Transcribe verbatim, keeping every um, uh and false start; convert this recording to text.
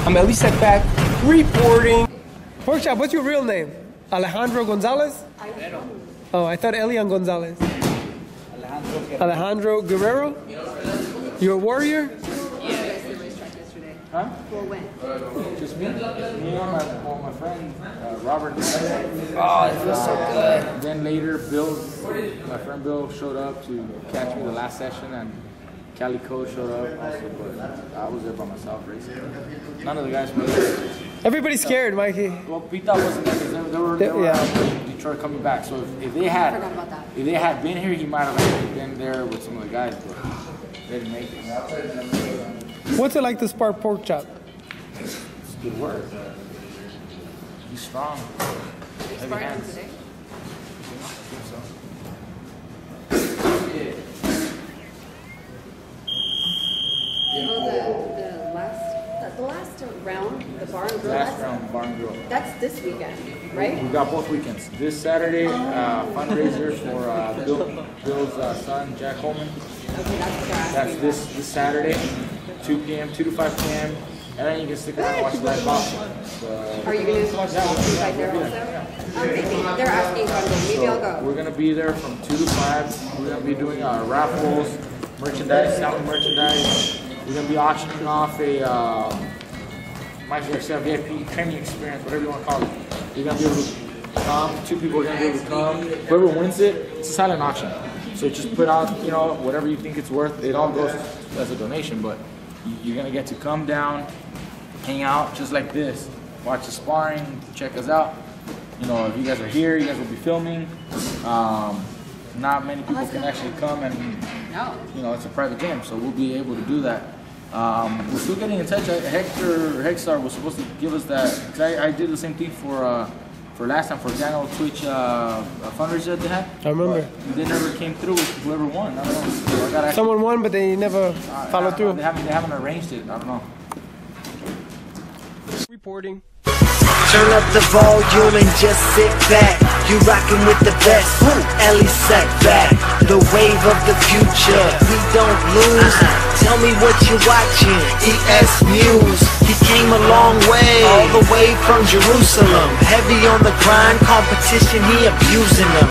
I'm Elie Seckbach reporting. Pork Chop, what's your real name? Alejandro Gonzalez? Oh, I thought Elian Gonzalez. Alejandro Guerrero? You're a warrior? Huh? Well, when? Just me. Me and my, well, my friend uh, Robert. Oh, it feels so good. Then later, Bill, my friend Bill showed up to catch me the last session, and Calico showed up also, but I was there by myself racing. None of the guys were there. Everybody's scared, Mikey. Well, Pita wasn't there because they, they were, they were yeah. Detroit coming back. So if, if they had, if they had been here, he might have actually been there with some of the guys, but they didn't make it. What's it like to spar Pork Chop? It's good work. He's strong. Heavy hands. Today? Oh, the, the last the last round, the bar and grill. Last round, bar and grill. That's this weekend, right? We got both weekends. This Saturday, uh, fundraiser for uh, Bill, Bill's uh, son, Jack Holman. Okay, that's what That's this this Saturday, two p m, two to five p m And then you can stick around and watch live boxing. So, are you going to watch boxing right there also? Um, maybe. They're asking if I'm going. Maybe so I'll go. We're going to be there from two to five. We're going to be doing our raffles, merchandise, selling merchandise. We're going to be auctioning off a uh, Mike Garcia V I P training experience, whatever you want to call it. You're going to be able to come. Two people are going to be able to come. Whoever wins it, it's a silent auction. So just put out, you know, whatever you think it's worth. It all goes as a donation, but you're going to get to come down, hang out just like this, watch the sparring, check us out. You know, if you guys are here, you guys will be filming. Um, not many people can actually come, and you know, it's a private game, so we'll be able to do that. Um, we're still getting in touch. Hector Hexstar was supposed to give us that, because I, I did the same thing for uh, for last time, for Daniel Twitch uh, fundraiser that they had. I remember. But they never came through with whoever won. I don't know. So I gotta Someone won, but they never uh, followed through. They haven't, they haven't arranged it. I don't know. Reporting. Turn up the volume and just sit back. You rockin' with the best. Elie Seckbach, the wave of the future. We don't lose. Tell me what you're watching. EsNews. He came a long way, all the way from Jerusalem. Heavy on the grind, competition, he abusing them.